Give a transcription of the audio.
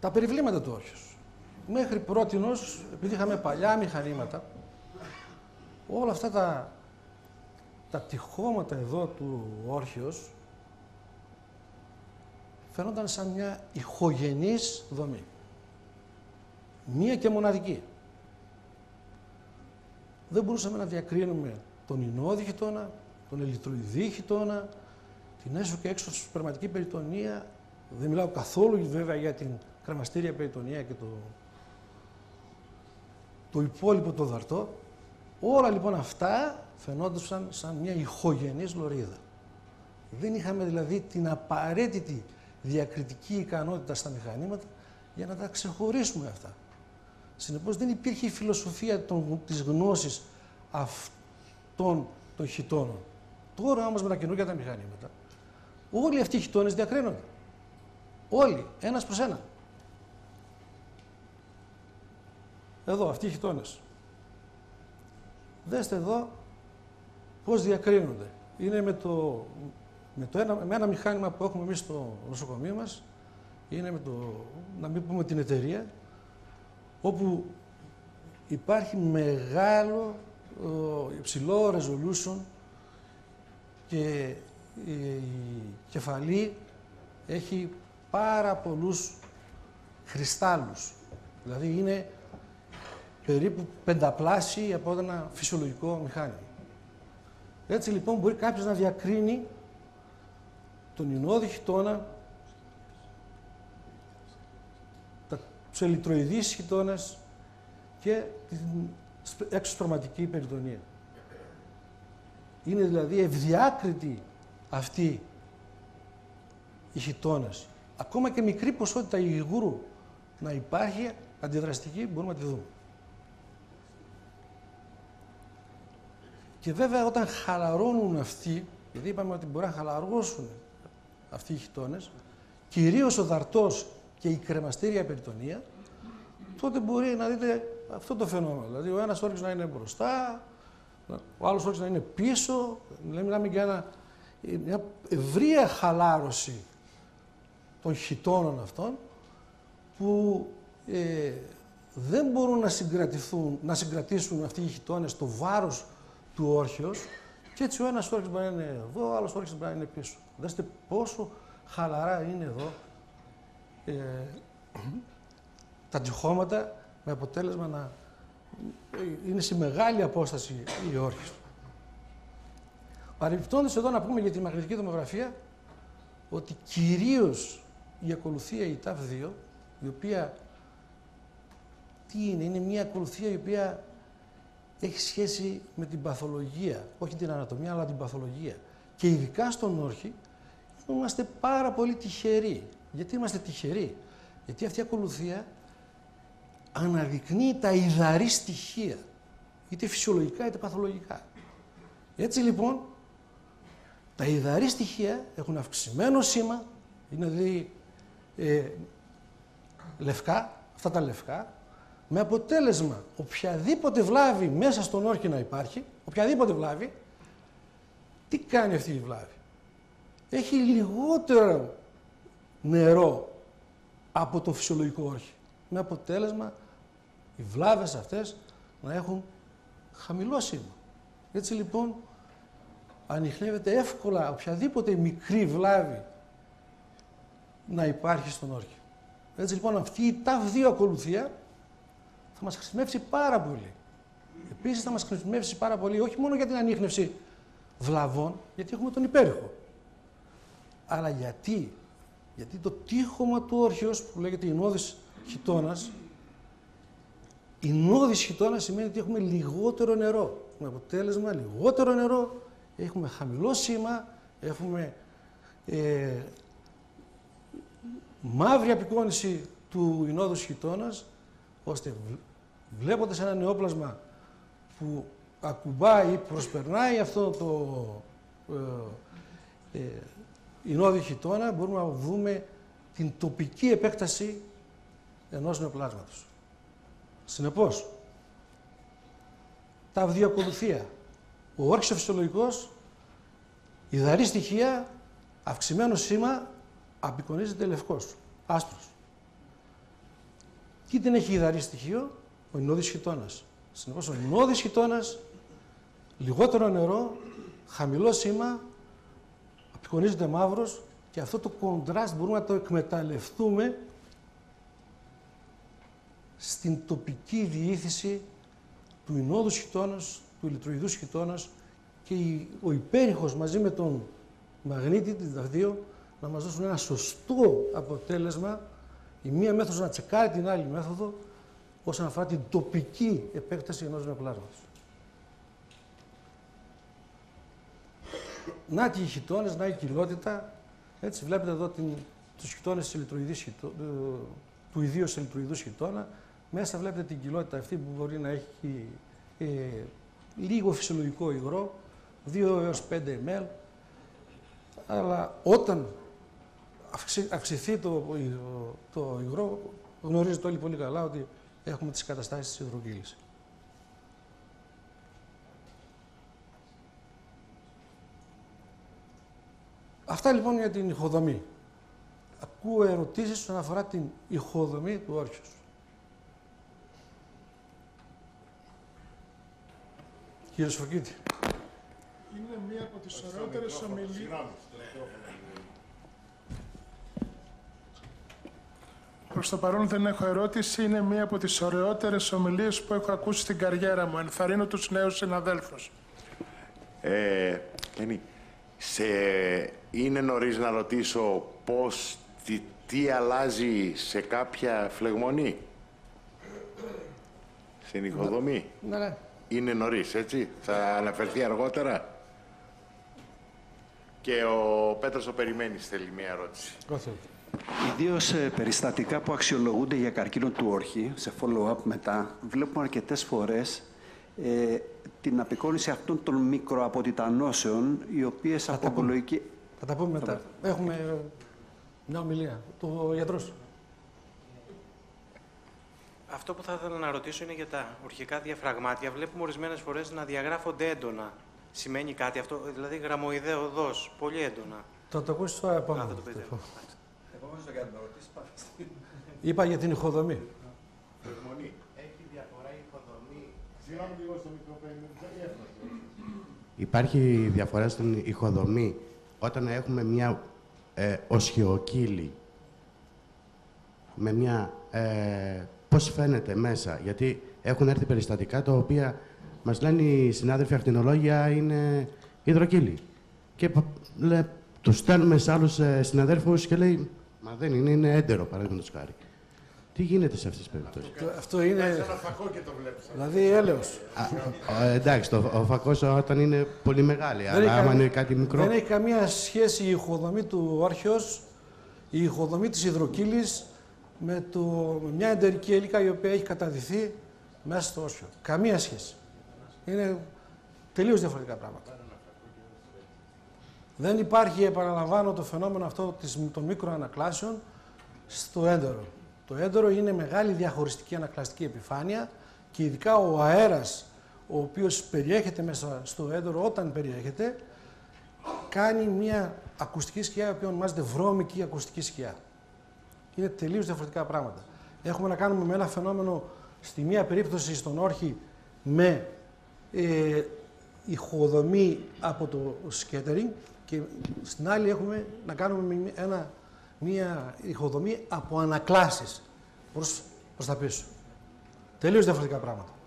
Τα περιβλήματα του όρχους. Μέχρι πρότινος, επειδή είχαμε παλιά μηχανήματα, όλα αυτά τα τυχώματα εδώ του όρχεως φαίνονταν σαν μια ηχογενής δομή. Μία και μοναδική. Δεν μπορούσαμε να διακρίνουμε τον ινώδη χιτώνα, τον ελιτροειδή χιτώνα, την έσω και έξω σπερματική περιτονία. Δεν μιλάω καθόλου βέβαια για την κρεμαστήρια περιτονία και το υπόλοιπο το δαρτό. Όλα λοιπόν αυτά φαινόντουσαν σαν μια ηχογενής λωρίδα. Δεν είχαμε δηλαδή την απαραίτητη διακριτική ικανότητα στα μηχανήματα για να τα ξεχωρίσουμε αυτά. Συνεπώς δεν υπήρχε η φιλοσοφία της γνώσης αυτών των χιτώνων. Τώρα όμως με τα καινούργια τα μηχανήματα, όλοι αυτοί οι χιτώνες διακρίνονται. Όλοι, ένας προς ένα. Εδώ, αυτοί οι χιτώνες. Δέστε εδώ πώς διακρίνονται. Είναι με ένα μηχάνημα που έχουμε εμείς στο νοσοκομείο μας, είναι να μην πούμε την εταιρεία, όπου υπάρχει μεγάλο, υψηλό resolution και η κεφαλή έχει πάρα πολλούς κρυστάλλους. Δηλαδή είναι περίπου πενταπλάσιοι από ένα φυσιολογικό μηχάνημα. Έτσι λοιπόν μπορεί κάποιος να διακρίνει τον ινώδη χιτώνα, τους ελιτροειδείς χιτώνες και την εξωσπερματική περιτονία. Είναι δηλαδή ευδιάκριτοι αυτοί οι χιτώνες. Ακόμα και μικρή ποσότητα υγρού να υπάρχει αντιδραστική μπορούμε να τη δούμε. Και βέβαια όταν χαλαρώνουν αυτοί, γιατί είπαμε ότι μπορεί να χαλαρώσουν αυτοί οι χιτώνες, κυρίως ο δαρτός και η κρεμαστήρια περιτονία, τότε μπορεί να δείτε αυτό το φαινόμενο. Δηλαδή ο ένας όρχης να είναι μπροστά, ο άλλος όρχης να είναι πίσω, μιλάμε για μια ευρεία χαλάρωση των χιτώνων αυτών, που δεν μπορούν να συγκρατήσουν αυτοί οι χιτώνες το βάρος του όρχεως, και έτσι ο ένας όρχης μπορεί να είναι εδώ, ο άλλος όρχης μπορεί να είναι πίσω. Δέστε πόσο χαλαρά είναι εδώ τα τυχώματα, με αποτέλεσμα να είναι σε μεγάλη απόσταση οι όρχες. Παρεμπιπτόντως εδώ να πούμε για τη μαγνητική τομογραφία ότι κυρίως η ακολουθία η TAF2, η οποία είναι μια ακολουθία η οποία έχει σχέση με την παθολογία, όχι την ανατομία αλλά την παθολογία. Και ειδικά στον όρχη είμαστε πάρα πολύ τυχεροί. Γιατί είμαστε τυχεροί? Γιατί αυτή η ακολουθία αναδεικνύει τα ιδαρή στοιχεία, είτε φυσιολογικά είτε παθολογικά. Έτσι λοιπόν, τα ιδαρή στοιχεία έχουν αυξημένο σήμα, είναι δηλαδή λευκά, αυτά τα λευκά, με αποτέλεσμα οποιαδήποτε βλάβη μέσα στον όρχη να υπάρχει, οποιαδήποτε βλάβη, τι κάνει αυτή η βλάβη? Έχει λιγότερο νερό από τον φυσιολογικό όρχη. Με αποτέλεσμα οι βλάβες αυτές να έχουν χαμηλό σήμα. Έτσι λοιπόν ανιχνεύεται εύκολα οποιαδήποτε μικρή βλάβη να υπάρχει στον όρχη. Έτσι λοιπόν αυτή η TAF2 ακολουθία θα μας χρησιμεύσει πάρα πολύ. Επίσης θα μας χρησιμεύσει πάρα πολύ όχι μόνο για την ανίχνευση βλαβών, γιατί έχουμε τον υπέρηχο, αλλά γιατί το τείχομα του όρχεως που λέγεται ινώδης χιτώνας, ινώδης χιτώνας σημαίνει ότι έχουμε λιγότερο νερό. Με αποτέλεσμα λιγότερο νερό, έχουμε χαμηλό σήμα, έχουμε μαύρη απεικόνηση του ινώδους χιτώνας, ώστε βλέποντας ένα νεόπλασμα που ακουμπάει, προσπερνάει αυτό το ινώδη χιτώνα, μπορούμε να δούμε την τοπική επέκταση ενός νεοπλάσματος. Συνεπώς, τα ακολουθία. Ο όρχης ο φυσιολογικός, ιδαρή στοιχεία, αυξημένο σήμα, απεικονίζεται λευκός, άσπρος. Τι δεν έχει ιδαρύ στοιχείο? Ο ινώδης χιτώνας. Συνεπώς, ο ινώδης χιτώνας, λιγότερο νερό, χαμηλό σήμα, απεικονίζεται μαύρος και αυτό το κοντράστ μπορούμε να το εκμεταλλευτούμε στην τοπική διήθηση του ινώδους χιτώνας, του ηλιτροειδούς χιτώνας και ο υπέρηχος μαζί με τον μαγνήτη, την δαχτύο, να μας δώσουν ένα σωστό αποτέλεσμα, η μία μέθοδος να τσεκάρει την άλλη μέθοδο όσον αφορά την τοπική επέκταση ενός νεοπλάσματος. Να και οι χιτώνες, να η κοιλότητα. Έτσι βλέπετε εδώ τους χιτώνες του ιδίως ηλιτροειδούς χιτώνα. Μέσα βλέπετε την κοιλότητα αυτή που μπορεί να έχει λίγο φυσιολογικό υγρό, 2 έως 5 ml, αλλά όταν αυξηθεί το υγρό, γνωρίζετε όλοι πολύ καλά ότι έχουμε τις καταστάσεις της υδροκύλης. Αυτά λοιπόν για την ηχοδομή. Ακούω ερωτήσεις όσον αφορά την ηχοδομή του όρχους. Κύριε Σφοκίτη. Είναι μία από τις ωραιότερες ομιλίες. Προς το παρόν δεν έχω ερώτηση. Είναι μία από τις ωραιότερες ομιλίες που έχω ακούσει στην καριέρα μου. Ενθαρρύνω τους νέους συναδέλφους. Είναι νωρίς να ρωτήσω πώς, τι αλλάζει σε κάποια φλεγμονή, στην ηχοδομή. Ναι. Είναι νωρίς, έτσι. Θα αναφερθεί αργότερα. Και ο Πέτρος ο Περιμένης θέλει μία ερώτηση. Ιδίως περιστατικά που αξιολογούνται για καρκίνο του όρχη, σε follow-up μετά, βλέπουμε αρκετές φορές την απεικόνιση αυτών των μικροαποτιτανώσεων, οι οποίες από απολογική... Θα τα πούμε μετά. Έχουμε μια ομιλία. Το γιατρός. Αυτό που θα ήθελα να ρωτήσω είναι για τα ορχικά διαφραγμάτια. Βλέπουμε ορισμένες φορές να διαγράφονται έντονα. Σημαίνει κάτι αυτό, δηλαδή γραμμοειδέα οδός, πολύ έντονα. Θα το ακούσεις τώρα επόμενο. Θα το πείτε. Είπα για την ηχοδομή. Έχει διαφορά η ηχοδομή. Συγγνώμη λίγο στο μικρό. Υπάρχει διαφορά στην ηχοδομή όταν έχουμε μια οσχιοκύλη με μια... πώς φαίνεται μέσα, γιατί έχουν έρθει περιστατικά τα οποία μας λένε οι συνάδελφοι ακτινολόγια είναι υδροκύλη. Και τους στέλνουμε σε άλλους συναδέλφους και λέει «Μα δεν είναι, είναι έντερο, παραδείγματος χάρη». Τι γίνεται σε αυτές τις περιπτώσεις? Αυτό είναι... Ένα φακό και το βλέπεις. Δηλαδή έλεος. Εντάξει, ο φακός όταν είναι πολύ μεγάλη, αλλά άμα είναι κάτι μικρό... Δεν έχει καμία σχέση η ηχοδομή του όρχεως, η ηχοδομή της υδροκύλης με μια εντερική έλικα η οποία έχει καταδυθεί μέσα στο όρχειο. Καμία σχέση. Είναι τελείως διαφορετικά πράγματα. Δεν υπάρχει, επαναλαμβάνω, το φαινόμενο αυτό των μικροανακλάσεων στο έντερο. Το έντερο είναι μεγάλη διαχωριστική ανακλαστική επιφάνεια και ειδικά ο αέρας ο οποίος περιέχεται μέσα στο έντερο, όταν περιέχεται, κάνει μια ακουστική σκιά η οποία ονομάζεται βρώμικη ακουστική σκιά. Είναι τελείως διαφορετικά πράγματα. Έχουμε να κάνουμε με ένα φαινόμενο στη μία περίπτωση στον όρχη με ηχοδομή από το σκέτερινγκ και στην άλλη έχουμε να κάνουμε μία ηχοδομή από ανακλάσεις προς τα πίσω. Τελείως διαφορετικά πράγματα.